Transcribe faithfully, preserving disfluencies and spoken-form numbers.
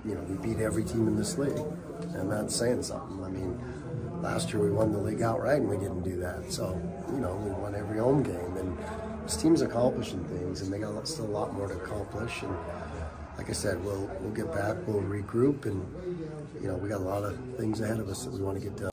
you know, we beat every team in this league, and that's saying something. I mean, last year we won the league outright, and we didn't do that. So, you know, we won every home game, and this team's accomplishing things, and they got still a lot more to accomplish. And like I said, we'll we'll get back, we'll regroup, and you know, we got a lot of things ahead of us that we want to get done.